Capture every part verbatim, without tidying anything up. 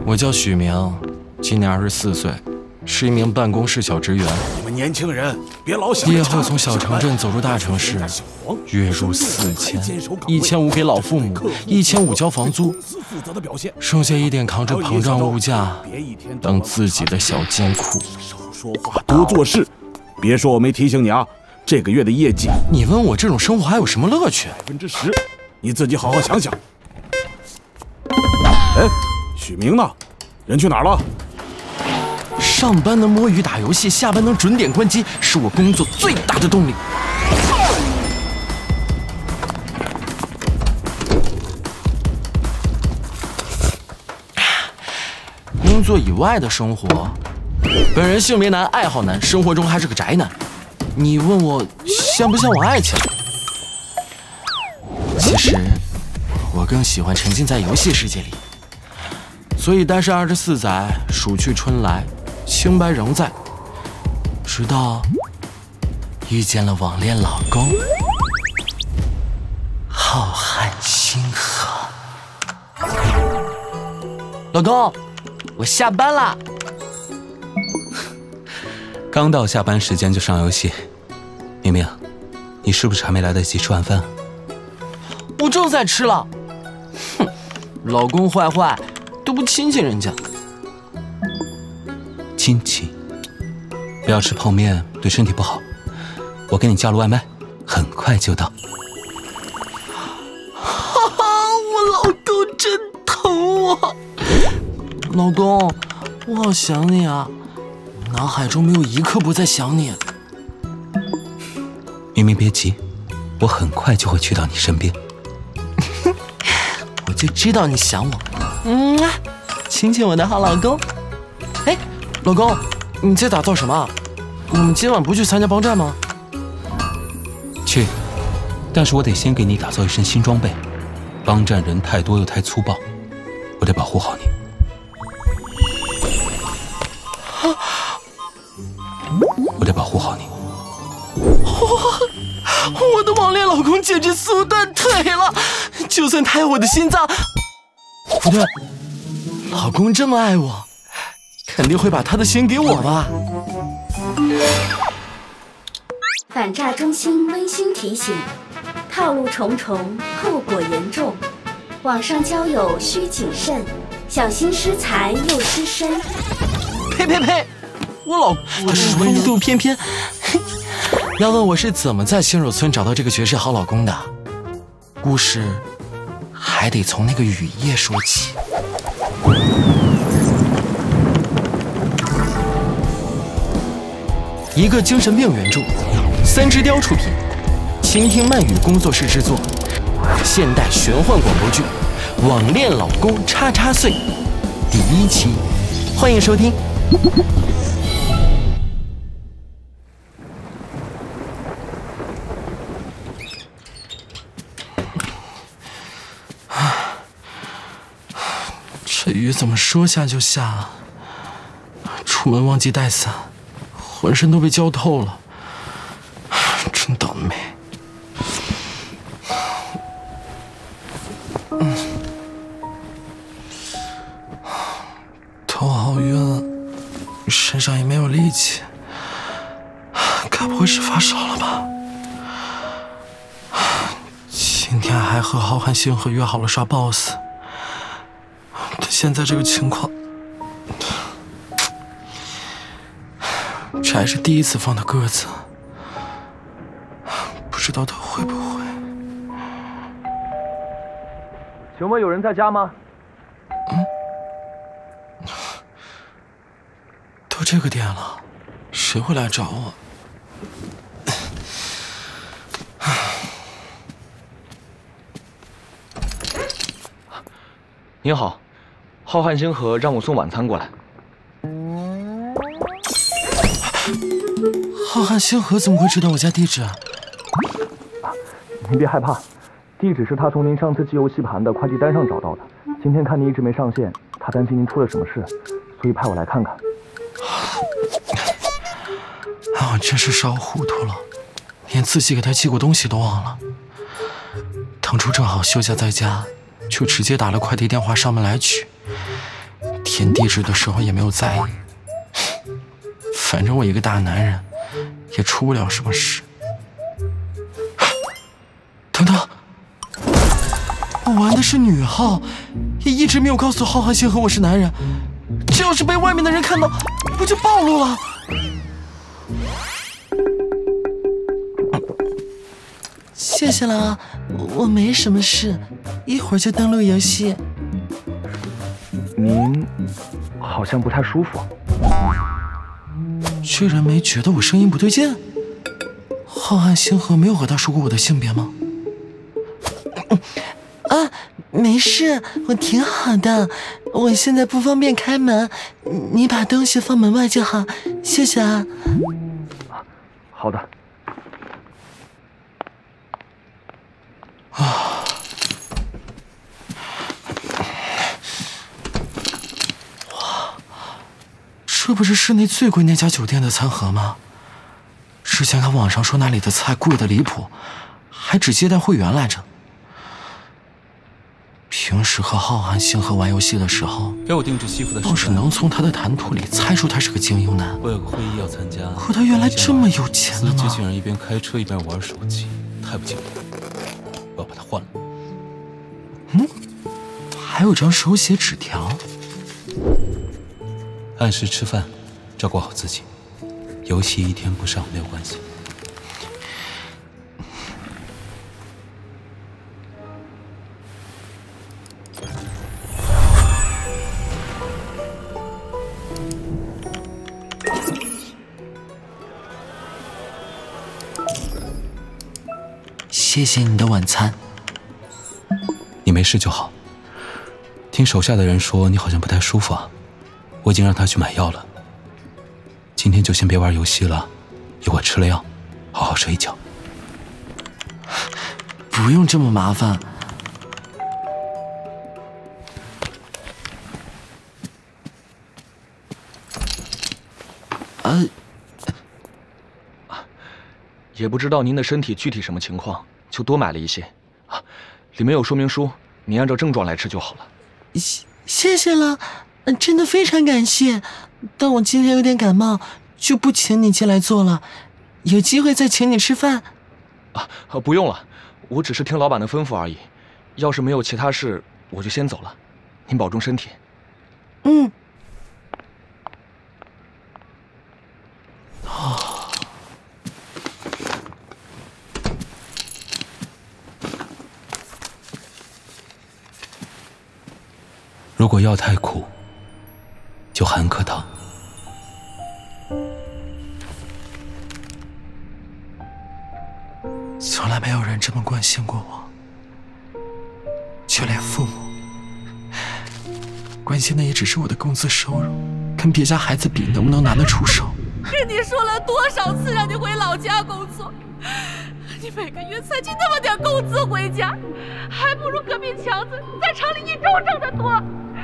我叫许明，今年二十四岁，是一名办公室小职员。 你们年轻人别老想。 毕业后从小城镇走入大城市，月入四千，一千五给老父母，一千五交房租，剩下一点扛着膨胀物价，当自己的小金库。 少说话，多做事。别说我没提醒你啊，这个月的业绩， 你问我这种生活还有什么乐趣？ 百分之十，你自己好好想想。哎，许明呢？人去哪儿了？ 上班能摸鱼打游戏，下班能准点关机，是我工作最大的动力。工作以外的生活，本人性别男，爱好男，生活中还是个宅男。你问我像不像我爱情？其实我更喜欢沉浸在游戏世界里。所以单身二十四载，暑去春来，清白仍在。直到遇见了网恋老公浩瀚星河。老公，我下班啦。 刚到下班时间就上游戏，明明，你是不是还没来得及吃晚饭？ 我正在吃了。哼，老公坏坏。都不亲亲人家， 亲亲，不要吃泡面，对身体不好。我给你叫了外卖，很快就到。 哈哈，我老公真疼我。老公，我好想你啊，脑海中没有一刻不在想你。 明明别急，我很快就会去到你身边。 我就知道你想我。嗯，亲亲我的好老公。哎，老公，你在打造什么？我们今晚不去参加帮战吗？ 去，但是我得先给你打造一身新装备。帮战人太多又太粗暴，我得保护好你。我得保护好你。 哇，我的网恋老公简直速断腿了！就算他有我的心脏。不对，老公这么爱我，肯定会把他的心给我吧。 反诈中心温馨提醒：套路重重，后果严重，网上交友需谨慎，小心失财又失身。 呸呸呸！我老公风度翩翩。要问我是怎么在新手村找到这个绝世好老公的，故事还得从那个雨夜说起。一个精神病原著，三只雕出品，倾听慢语工作室制作，现代玄幻广播剧《网恋老公叉叉碎》第一期，欢迎收听。这雨怎么说下就下啊？出门忘记带伞，浑身都被浇透了，真倒霉。嗯，头好晕，身上也没有力气，该不会是发烧了吧？今天还和浩瀚星河约好了刷 boss。现在这个情况，这还是第一次放他鸽子，不知道他会不会。 请问有人在家吗？ 嗯，都这个点了，谁会来找我？ 您好，浩瀚星河让我送晚餐过来。 浩瀚星河怎么会知道我家地址啊？ 您别害怕，地址是他从您上次寄游戏盘的快递单上找到的。今天看您一直没上线，他担心您出了什么事，所以派我来看看。 啊，我真是烧糊涂了，连自己给他寄过东西都忘了。当初正好休假在家，就直接打了快递电话上门来取。 填地址的时候也没有在意。反正我一个大男人，也出不了什么事。等等，我玩的是女号，也一直没有告诉浩瀚星河我是男人。这要是被外面的人看到，不就暴露了？谢谢了，我没什么事，一会儿就登录游戏。 您好像不太舒服。 居然没觉得我声音不对劲？浩瀚星河没有和他说过我的性别吗？啊，没事，我挺好的。我现在不方便开门，你把东西放门外就好，谢谢啊。 好的。 啊，哇，这不是市内最贵那家酒店的餐盒吗？之前看网上说那里的菜贵得离谱，还只接待会员来着。平时和浩瀚星河玩游戏的时候， 给我定制西服的时倒是能从他的谈吐里猜出他是个精英男。 我有个会议要参加， 可他原来这么有钱的吗？ 司机竟然一边开车一边玩手机，太不敬业了！我要把他换了。 嗯，还有张手写纸条。 按时吃饭，照顾好自己。游戏一天不上没有关系。 谢谢你的晚餐。 你没事就好。听手下的人说你好像不太舒服啊，我已经让他去买药了。今天就先别玩游戏了，一会儿吃了药，好好睡一觉。 不用这么麻烦。呃， 也不知道您的身体具体什么情况，就多买了一些啊，里面有说明书，你按照症状来吃就好了。 谢谢谢了，真的非常感谢。但我今天有点感冒，就不请你进来坐了，有机会再请你吃饭。 啊，不用了，我只是听老板的吩咐而已。要是没有其他事，我就先走了。您保重身体。 嗯。啊。 如果药太苦，就含颗糖。 从来没有人这么关心过我，就连父母关心的也只是我的工资收入，跟别家孩子比能不能拿得出手。 跟你说了多少次让你回老家工作，你每个月才进那么点工资回家，还不如隔壁强子在厂里一周挣得多。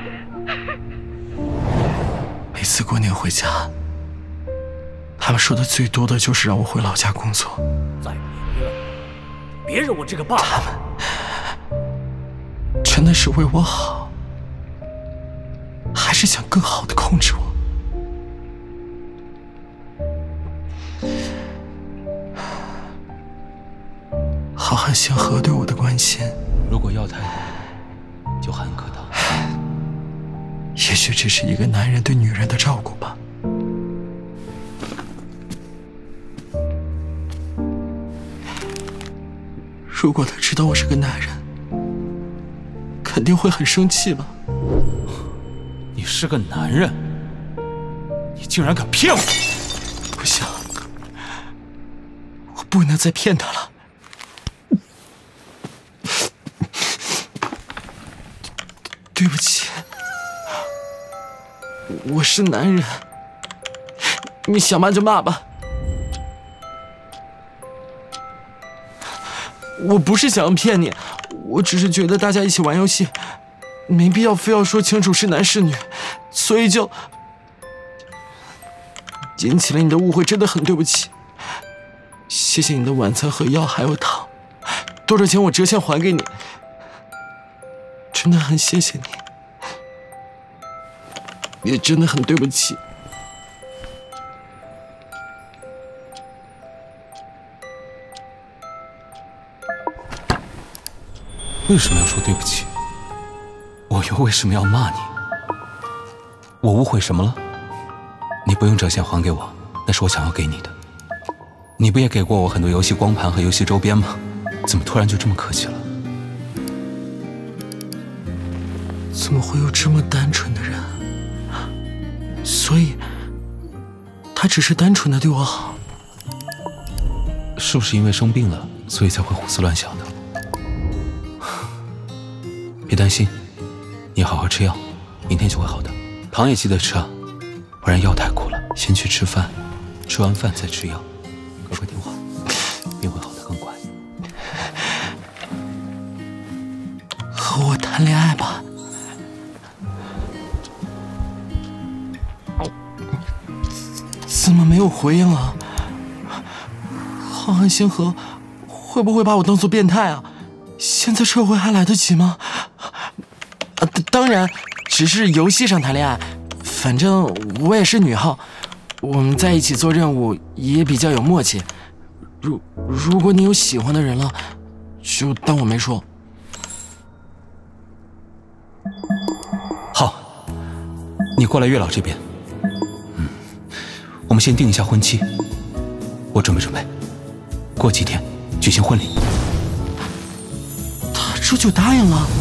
每次过年回家，他们说的最多的就是让我回老家工作。 再别了，别惹我这个爸爸。 他们真的是为我好，还是想更好的控制我？浩瀚星河对我的关心， 如果药太苦，就含颗糖。 也许这是一个男人对女人的照顾吧。如果他知道我是个男人，肯定会很生气吧。 你是个男人，你竟然敢骗我！ 不行，我不能再骗他了。对不起，我是男人，你想骂就骂吧。我不是想要骗你，我只是觉得大家一起玩游戏，没必要非要说清楚是男是女，所以就引起了你的误会，真的很对不起。谢谢你的晚餐和药还有糖，多少钱我折现还给你，真的很谢谢你。 也真的很对不起。 为什么要说对不起？我又为什么要骂你？我误会什么了？你不用折现还给我，那是我想要给你的。你不也给过我很多游戏光盘和游戏周边吗？怎么突然就这么客气了？ 怎么会有这么单纯的人？所以，他只是单纯的对我好。 是不是因为生病了，所以才会胡思乱想的？别担心，你好好吃药，明天就会好的。糖也记得吃啊，不然药太苦了。先去吃饭，吃完饭再吃药，乖乖听话，病会好得更快。 和我谈恋爱吧。怎么没有回应啊？浩瀚星河会不会把我当做变态啊？现在撤回还来得及吗？啊，当然，只是游戏上谈恋爱。反正我也是女号，我们在一起做任务也比较有默契。如如果你有喜欢的人了，就当我没说。 好，你过来月老这边。嗯，我们先定一下婚期，我准备准备，过几天举行婚礼。 他这就答应了。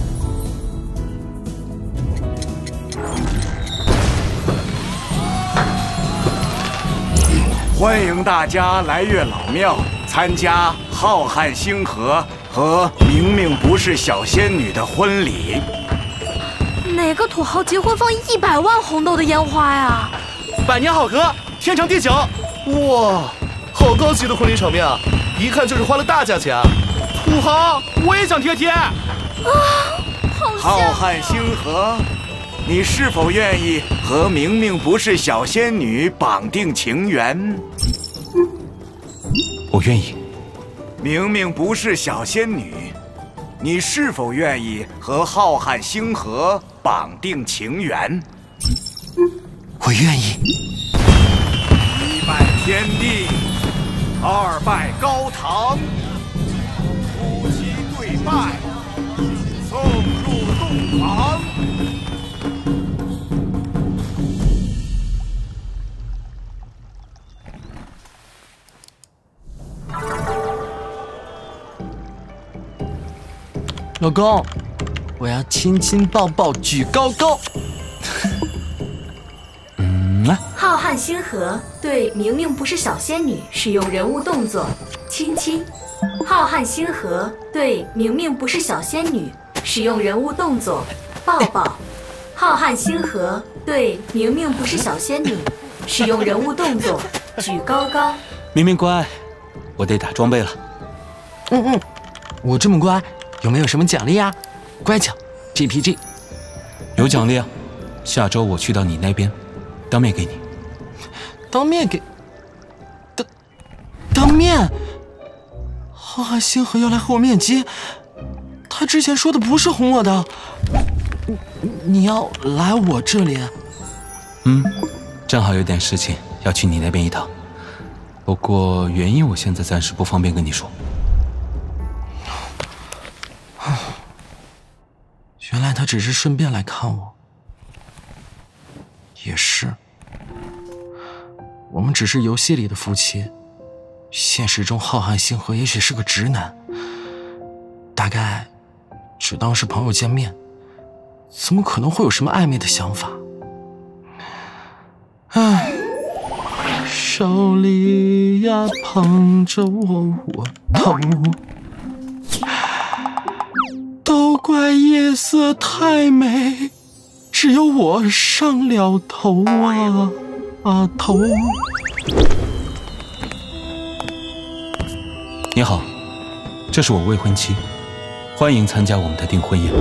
欢迎大家来月老庙参加浩瀚星河和明明不是小仙女的婚礼。 哪个土豪结婚放一百万红豆的烟花呀？ 百年好合，天长地久。哇，好高级的婚礼场面啊！一看就是花了大价钱啊！土豪，我也想贴贴。啊， 好像。 浩瀚星河，你是否愿意和明明不是小仙女绑定情缘？ 我愿意。 明明不是小仙女，你是否愿意和浩瀚星河绑定情缘？ 我愿意。 一拜天地，二拜高堂，夫妻对拜，送入洞房。 老公，我要亲亲抱抱举高高。 嗯啊。 浩瀚星河对明明不是小仙女使用人物动作亲亲。浩瀚星河对明明不是小仙女使用人物动作抱抱。浩瀚星河对明明不是小仙女使用人物动作举高高。 明明乖，我得打装备了。 嗯嗯，我这么乖。有没有什么奖励啊？乖巧 G P G 有奖励啊！下周我去到你那边，当面给你。 当面给？当当面？浩瀚星河要来和我面基？他之前说的不是哄我的。你你要来我这里？ 嗯，正好有点事情要去你那边一趟，不过原因我现在暂时不方便跟你说。 原来他只是顺便来看我。也是，我们只是游戏里的夫妻，现实中浩瀚星河也许是个直男，大概只当是朋友见面，怎么可能会有什么暧昧的想法？唉，手里呀捧着我我头，都怪夜色太美，只有我上了头啊啊头！ 你好，这是我未婚妻，欢迎参加我们的订婚宴。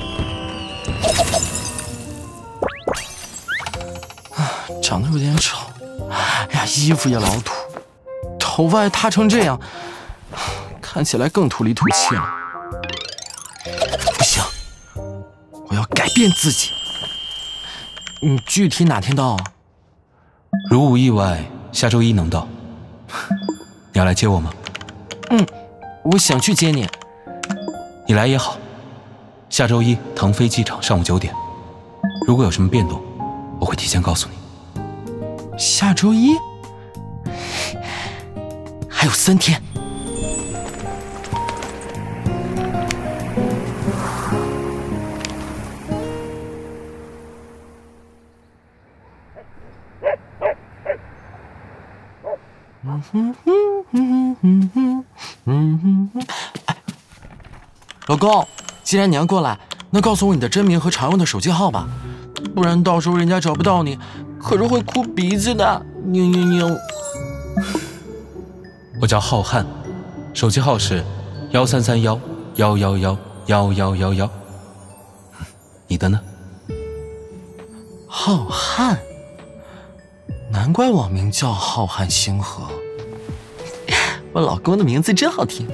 啊，长得有点丑，哎呀，衣服也老土，头发还塌成这样，看起来更土里土气了。不行，我要改变自己。 你具体哪天到啊？ 如无意外，下周一能到。你要来接我吗？ 嗯，我想去接你。 你来也好。下周一腾飞机场上午九点，如果有什么变动，我会提前告诉你。 下周一？还有三天。嗯哼哼哼哼哼哼哼！哎，老公，既然你要过来，那告诉我你的真名和常用的手机号吧，不然到时候人家找不到你，可是会哭鼻子的。嘤嘤嘤。 我叫浩瀚，手机号是幺三三幺幺幺幺幺幺幺幺。你的呢？ 浩瀚，难怪网名叫浩瀚星河。我老公的名字真好听。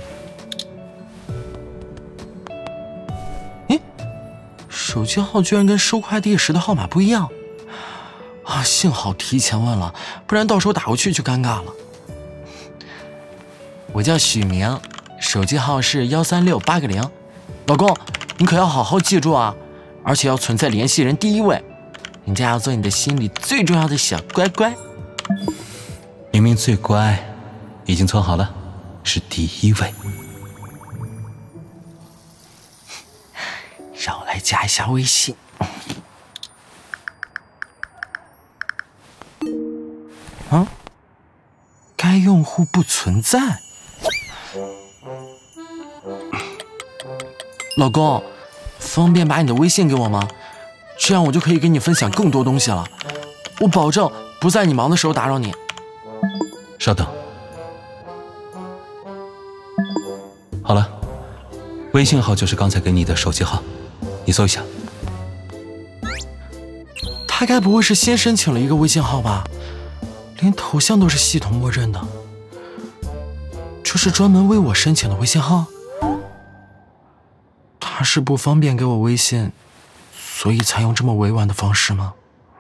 诶，手机号居然跟收快递时的号码不一样啊！幸好提前问了，不然到时候打过去就尴尬了。我叫许明，手机号是幺三六八个零。老公，你可要好好记住啊，而且要存在联系人第一位，人家要做你的心里最重要的小乖乖。 明明最乖，已经存好了，是第一位。 让我来加一下微信。啊？该用户不存在。老公，方便把你的微信给我吗？这样我就可以跟你分享更多东西了。我保证不在你忙的时候打扰你。 稍等。好了，微信号就是刚才给你的手机号，你搜一下。 他该不会是先申请了一个微信号吧？连头像都是系统默认的。这是专门为我申请的微信号？他是不方便给我微信，所以才用这么委婉的方式吗？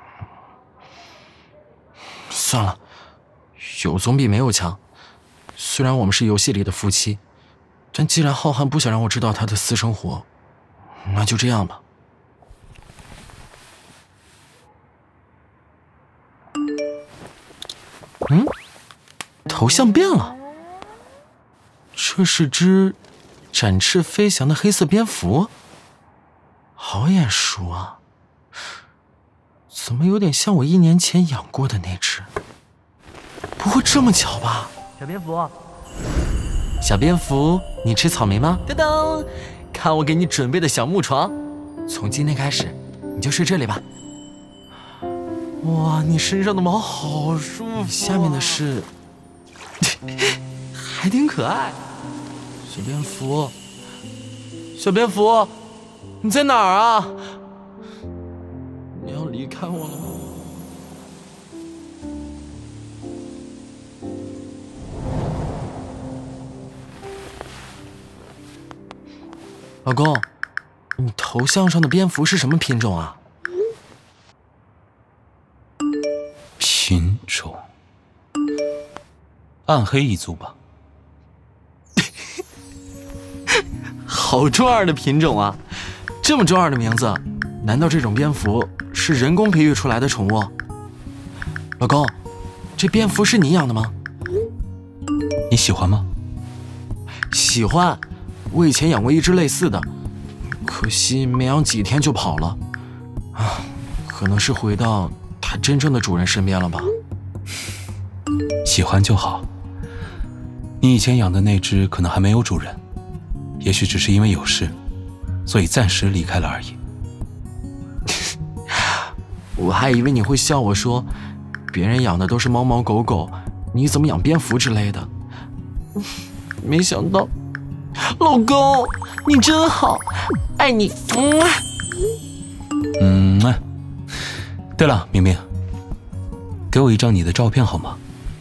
算了，有总比没有强。虽然我们是游戏里的夫妻，但既然浩瀚不想让我知道他的私生活，那就这样吧。嗯，头像变了。这是只展翅飞翔的黑色蝙蝠，好眼熟啊！怎么有点像我一年前养过的那只？不会这么巧吧？ 小蝙蝠， 小蝙蝠，你吃草莓吗？噔噔，看我给你准备的小木床，从今天开始你就睡这里吧。哇，你身上的毛好舒服、啊，下面的是还挺可爱。小蝙蝠，小蝙蝠，你在哪儿啊？你要离开我了吗？老公，你头像上的蝙蝠是什么品种啊？ 品种，暗黑一族吧。 好中二的品种啊！这么中二的名字，难道这种蝙蝠是人工培育出来的宠物？老公，这蝙蝠是你养的吗？ 你喜欢吗？ 喜欢，我以前养过一只类似的，可惜没养几天就跑了。啊，可能是回到它真正的主人身边了吧。 喜欢就好。你以前养的那只可能还没有主人，也许只是因为有事，所以暂时离开了而已。 我还以为你会笑我说，别人养的都是猫猫狗狗，你怎么养蝙蝠之类的。没想到，老公，你真好，爱你。 嗯。嗯，对了，明明，给我一张你的照片好吗？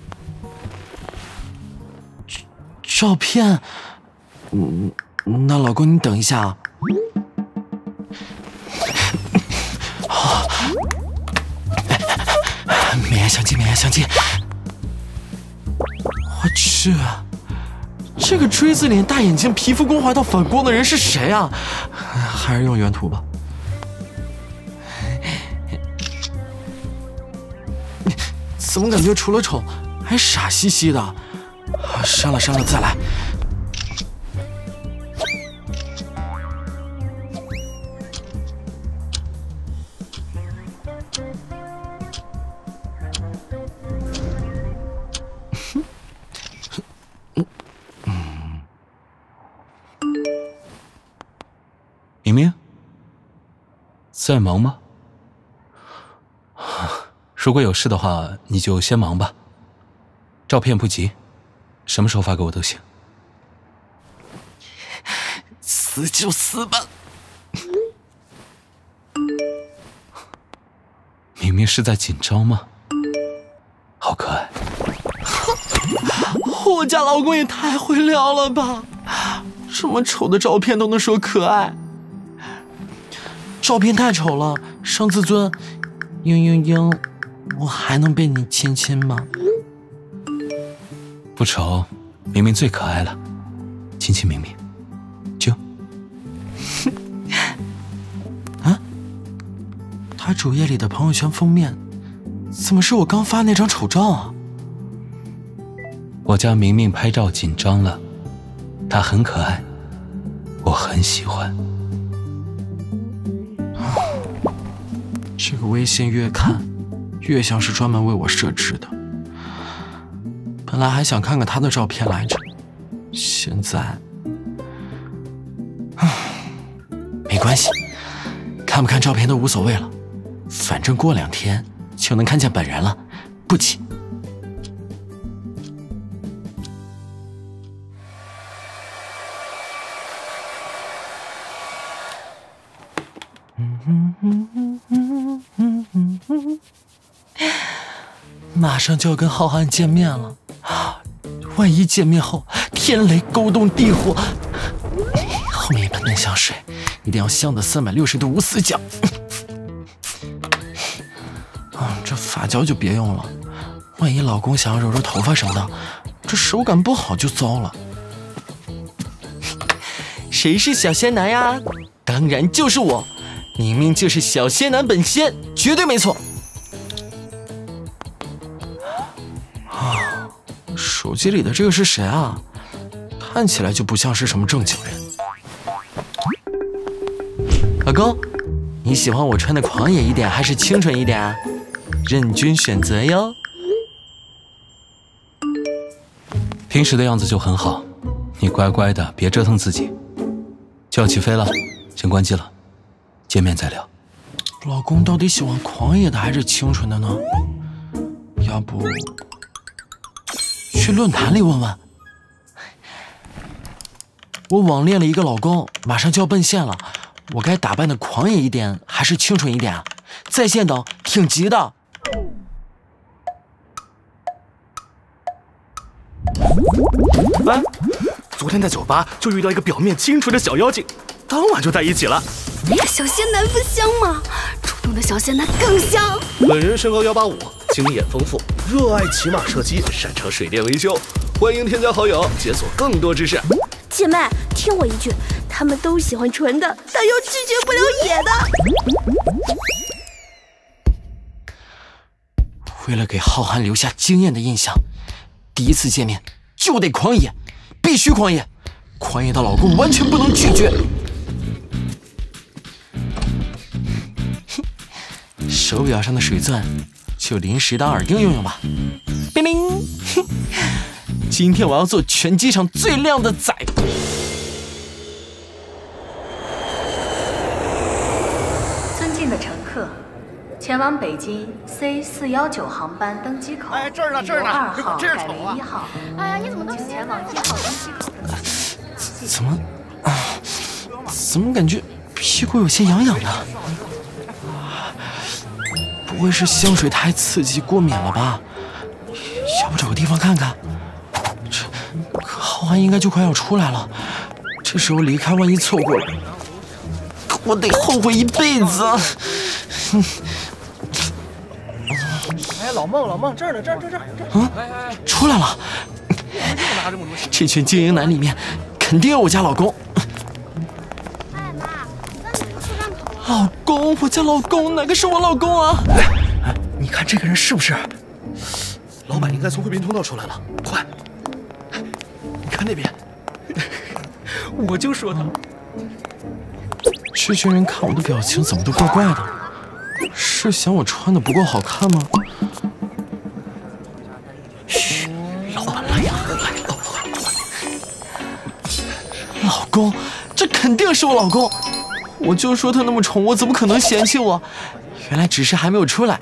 照片？嗯，那老公你等一下啊。 相机。我去，这个锥子脸、大眼睛、皮肤光滑到反光的人是谁啊？还是用原图吧。怎么感觉除了丑，还傻兮兮的？删了删了，再来。 明明，在忙吗？如果有事的话，你就先忙吧。照片不急，什么时候发给我都行。 死就死吧。 明明是在紧张吗？好可爱。 我家老公也太会撩了吧！这么丑的照片都能说可爱。照片太丑了，伤自尊。嘤嘤嘤，我还能被你亲亲吗？ 不丑，明明最可爱了。亲亲明明，就。 啊？他主页里的朋友圈封面，怎么是我刚发那张丑照啊？ 我家明明拍照紧张了，她很可爱，我很喜欢。 这个微信越看越像是专门为我设置的。本来还想看看他的照片来着，现在，没关系，看不看照片都无所谓了，反正过两天就能看见本人了，不急。马上就要跟浩瀚见面了，万一见面后天雷勾动地火，后面一盆嫩香水一定要香的三百六十度无死角。啊，这发胶就别用了，万一老公想要揉揉头发什么的，这手感不好就糟了。谁是小仙男呀？当然就是我，明明就是小仙男本仙，绝对没错。啊，手机里的这个是谁啊？看起来就不像是什么正经人。老公，你喜欢我穿的狂野一点还是清纯一点啊？任君选择哟。 平时的样子就很好，你乖乖的，别折腾自己。就要起飞了，先关机了，见面再聊。 老公到底喜欢狂野的还是清纯的呢？要不去论坛里问问。我网恋了一个老公，马上就要奔现了，我该打扮的狂野一点还是清纯一点啊？在线等，挺急的。 哎，昨天在酒吧就遇到一个表面清纯的小妖精，当晚就在一起了。 那个小仙男不香吗？主动的小仙男更香。 本人身高一八五，经验丰富，热爱骑马射击，擅长水电维修。欢迎添加好友，解锁更多知识。 姐妹，听我一句，他们都喜欢纯的，但又拒绝不了野的。 为了给浩瀚留下惊艳的印象，第一次见面就得狂野，必须狂野，狂野到老公完全不能拒绝。手表上的水钻就临时当耳钉用用吧。叮铃，今天我要做全机场最靓的仔。 尊敬的乘客，前往北京 C 四一九航班登机口， 哎，这儿呢，这儿呢， 二号真是改丑啊！ 为一号。 哎呀，你怎么能请前往一号登机口。 怎么啊？怎么感觉屁股有些痒痒的？不会是香水太刺激过敏了吧？要不找个地方看看？这可浩瀚应该就快要出来了，这时候离开万一错过了，我得后悔一辈子。 哎， 老孟，老孟，这儿呢，这儿，这儿，这儿。 嗯，出来了。这群精英男里面，肯定有我家老公。 哎妈，我在哪个车站口？ 老公，我家老公，哪个是我老公啊？ 哎，你看这个人是不是？老板应该从汇编通道出来了，快！你看那边，我就说他。 这群人看我的表情怎么都怪怪的，是嫌我穿的不够好看吗？ 嘘，老板来呀，来，老板，老板。 老公，这肯定是我老公。我就说他那么宠我，怎么可能嫌弃我？原来只是还没有出来。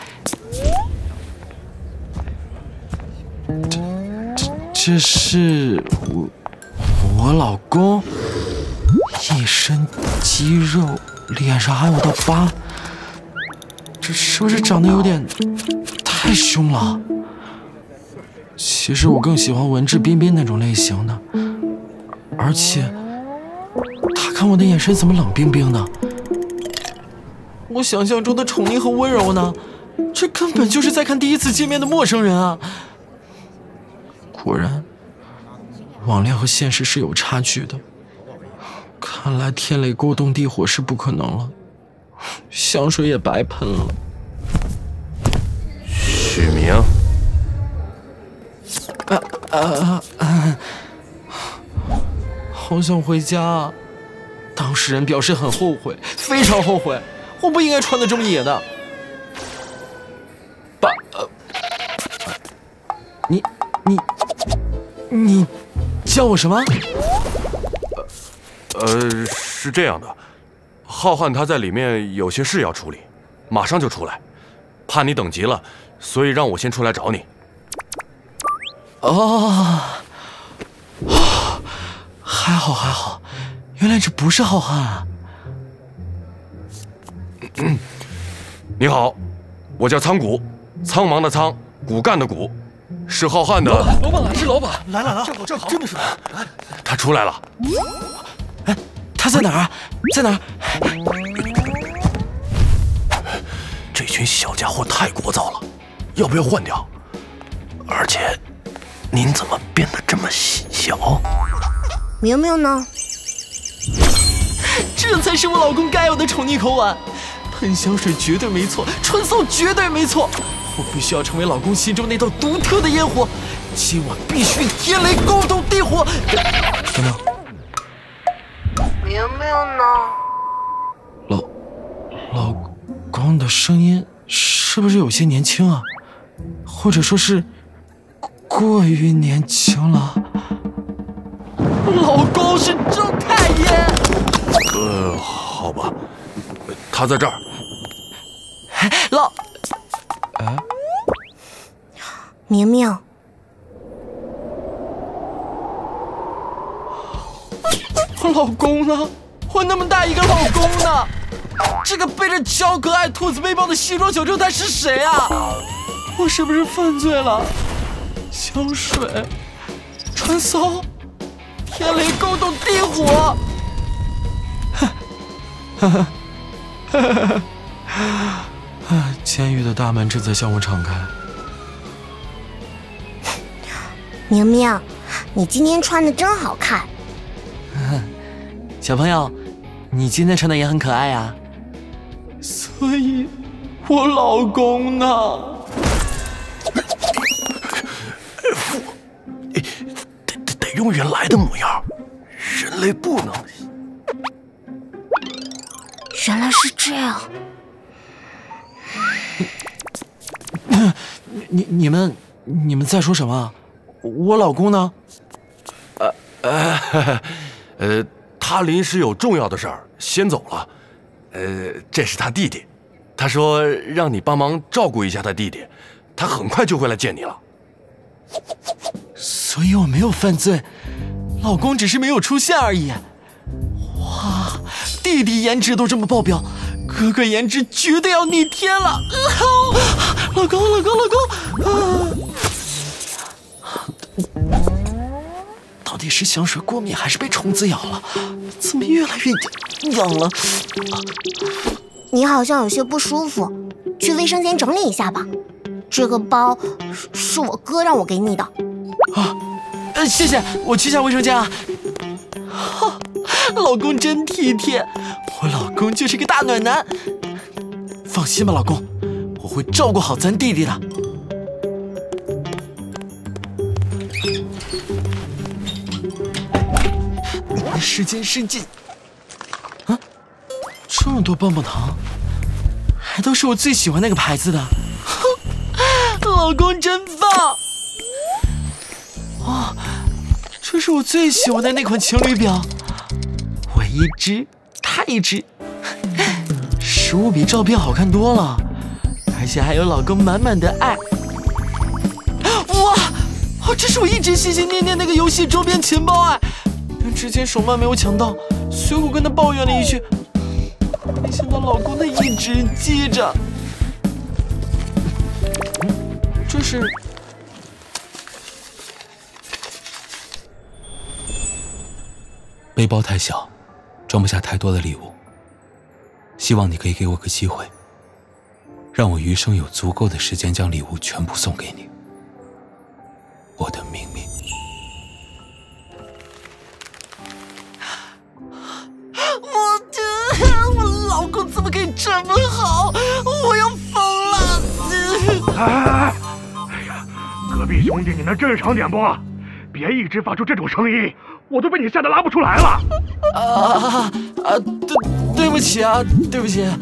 这这这是我我老公，一身肌肉，脸上还有道疤，这是不是长得有点太凶了？其实我更喜欢文质彬彬那种类型的，而且他看我的眼神怎么冷冰冰的？我想象中的宠溺和温柔呢？这根本就是在看第一次见面的陌生人啊！果然，网恋和现实是有差距的。看来天雷勾动地火是不可能了，香水也白喷了。 许明， 啊啊啊！好想回家啊！当事人表示很后悔，非常后悔，我不应该穿的这么野的。爸，呃，你你你叫我什么？ 呃，是这样的，浩瀚他在里面有些事要处理，马上就出来，怕你等急了，所以让我先出来找你。 哦，还好还好，原来这不是浩瀚啊。 嗯，你好，我叫苍谷，苍茫的苍，骨干的骨，是浩瀚的。 老板，老板来，是老板，来了来了，正好正好，真的是他， 他出来了。 哎，他在哪儿？在哪儿？ 这群小家伙太聒噪了，要不要换掉？而且，您怎么变得这么小？ 明明呢？ 这才是我老公该有的宠溺口吻。喷香水绝对没错，春骚绝对没错。我必须要成为老公心中那道独特的烟火，今晚必须天雷勾动地火。等等。 明明呢？ 老老公的声音是不是有些年轻啊？或者说是过于年轻了？老公是郑太爷。 呃，好吧，他在这儿。 老，哎， 明明， 我老公呢？我那么大一个老公呢？这个背着乔可爱兔子背包的西装小正太是谁啊？我是不是犯罪了？香水，穿骚，天雷勾动地火。监狱的大门正在向我敞开。 明明，你今天穿的真好看。 小朋友，你今天穿的也很可爱呀。所以，我老公呢？ 父，得得得用原来的模样，人类不能。 原来是这样。 你你们你们在说什么？我老公呢？ 呃呃呃，他临时有重要的事儿，先走了。呃，这是他弟弟，他说让你帮忙照顾一下他弟弟，他很快就会来见你了。 所以我没有犯罪，老公只是没有出现而已。哇，弟弟颜值都这么爆表，哥哥颜值绝对要逆天了。呃、老公，老公，老公，啊！到底是香水过敏还是被虫子咬了？怎么越来越痒了？ 你好像有些不舒服，去卫生间整理一下吧。 这个包是是我哥让我给你的。 啊，呃，谢谢，我去下卫生间啊。哈，老公真体贴，我老公就是个大暖男。放心吧，老公，我会照顾好咱弟弟的。使劲使劲！啊，这么多棒棒糖，还都是我最喜欢那个牌子的。老公真棒！哇，这是我最喜欢的那款情侣表，我一只，他一只，实物比照片好看多了，而且还有老公满满的爱。哇，哦，这是我一直心心念念那个游戏周边钱包哎，但之前手慢没有抢到，所以我跟他抱怨了一句，没想到老公他一直记着。这是背包太小，装不下太多的礼物。希望你可以给我个机会，让我余生有足够的时间将礼物全部送给你，我的明明。 我的，我老公怎么可以这么好？我要疯了！ 哎！隔壁兄弟，你能正常点不？别一直发出这种声音，我都被你吓得拉不出来了。 啊啊！对对不起啊，对不起。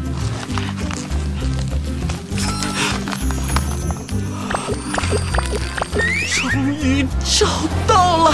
终于找到了。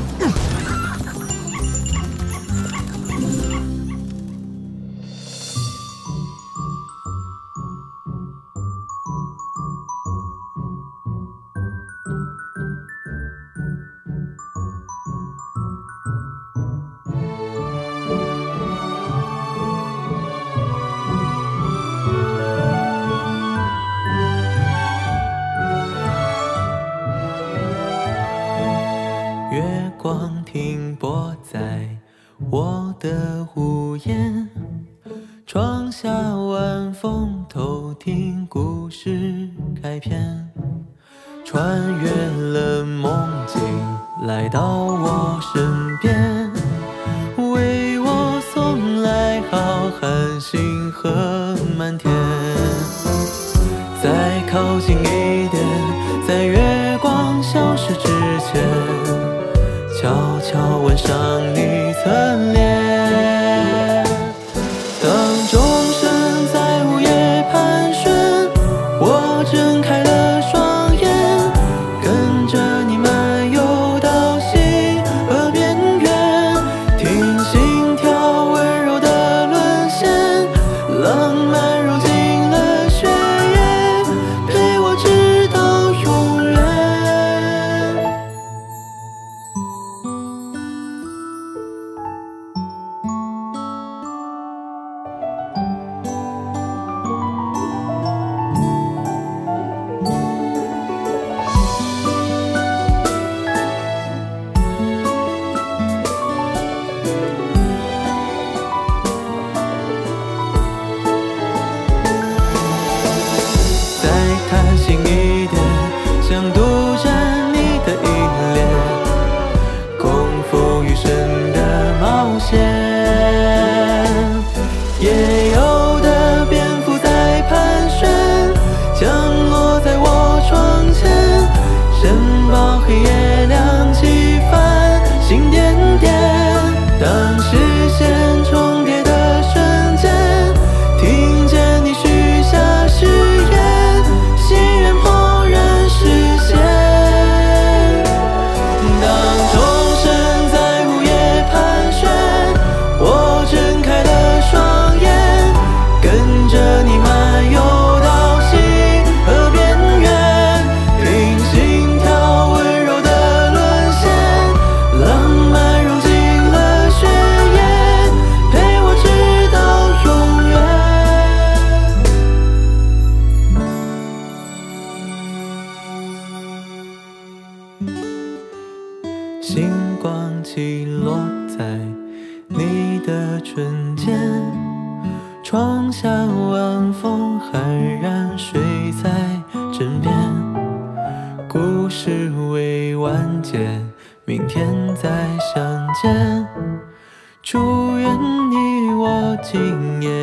月光停泊在我的屋檐，窗下晚风偷听故事开篇，穿越了梦境来到我身边，为我送来浩瀚星河满天。再靠近一点，在月光消失之前，悄悄吻上你侧脸。当钟声在午夜盘旋，我睁开了双眼，跟着你漫游到星河边缘，听心跳温柔的沦陷，浪漫融进了血液，陪我直到永远。贪心一点，想独占你的依恋，共赴余生的冒险。也有的蝙蝠在盘旋，降落在我窗前，申报黑夜亮起繁星点点。当视线重叠的瞬间，听见你许下誓言，心愿怦然实现。当钟声在午夜盘旋，我睁开了双眼，跟着你漫游到星河边缘，听心跳温柔的沦陷，浪漫融进了血液，陪我直到永远。星光起落在你的唇间，窗下晚风酣然睡在见，明天再相见。祝愿你我今夜